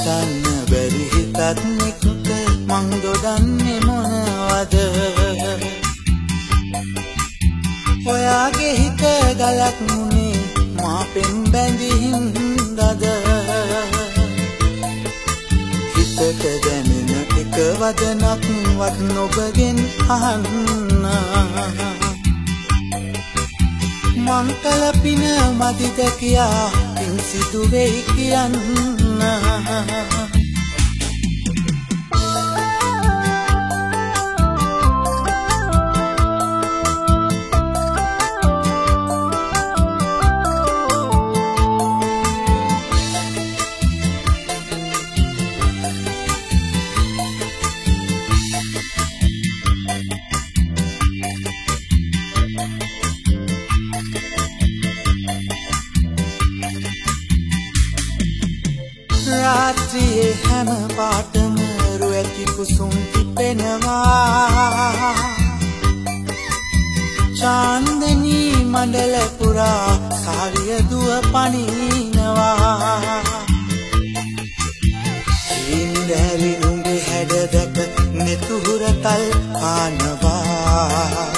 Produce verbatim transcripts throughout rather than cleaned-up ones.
හිතන්න බැරි හිතත් එක්ක මං දොඩන්නේ මොනවද? ඔයාගේ හිත ගලක් මුනේ මා පෙන් බැඳිහින්දද? හිතට දැනෙන එක වදනක් වත් නොබගෙන් අහන්න. මං කල පින මදිද කියා පින් සිදු වෙයි කියන්න. රාත්‍රියේ හැම පාටම රු ඇති කුසුම් තිපෙනවා. චාන්දනී මණ්ඩල පුරා සාරිය දුව පනිනවා. ඉන්දැරි නුඹේ හැඩ දැක නෙතුහුර තල් පානවා.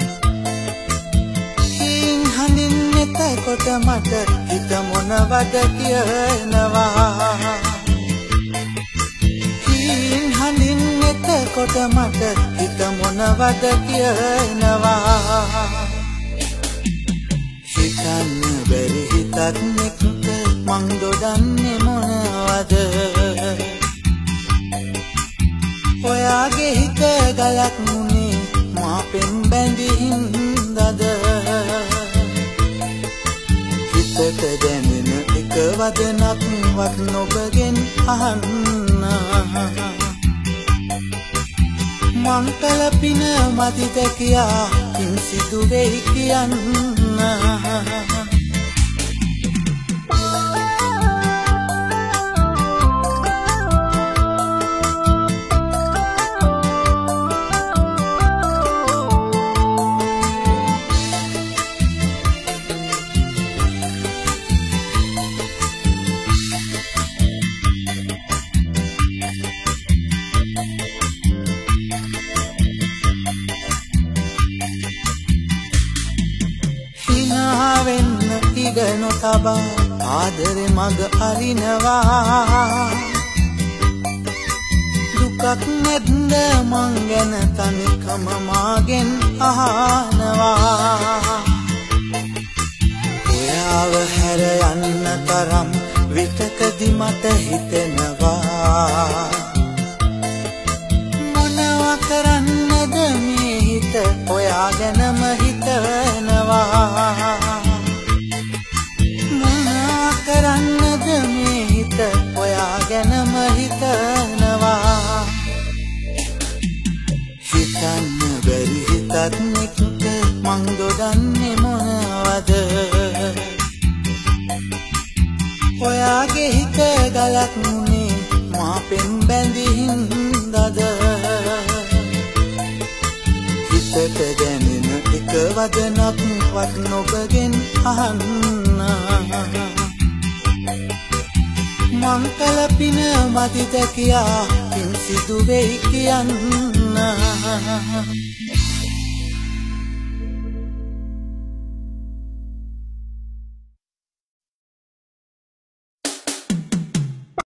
හින් හඳින් එතකොට මට හිත මොනවද කියනවා. හින් හඳින් එතකොට මට හිත මොනවද කියනවා. හිතන්න බැරි හිතත් එක්ක මං දොඩන්නේ මොනවද? ඔයාගේ හිත ගලක් මුනේ මා පෙන් බැඳිහින්දද? හිතට දැනෙන එක වදනක් වත් නොබගෙන් අහන්න. මං කල පින මදිද කියා පින් සිදු වෙයි කියන්න. වෙන්න ඉඩ නොතබා ආදරේ මග අරිනවා. දුකක් නැද්ද මං ගැන තනිකම මාගෙන් අහනවා. ඔයාව හැර යන්න තරම් විතකදි මට හිතෙනවා. මොනවා කරන්නද මේ හිත ඔයා ගැනම හිතනවා. කරන්නද මේ හිත ඔයා ගැනම හිතනවා. හිතන්න බැරි හිතත් එක්ක මං දොඩන්නේ මොනවද? ඔයාගේ හිත ගලක් මුනේ මා පෙන් බැඳිහින්දද? හිතට දැනෙන එක වදනක් වත් නොබගෙන් අහන්න. මං කල පින මදිද කියා පින් සිදු වෙයි කියන්න.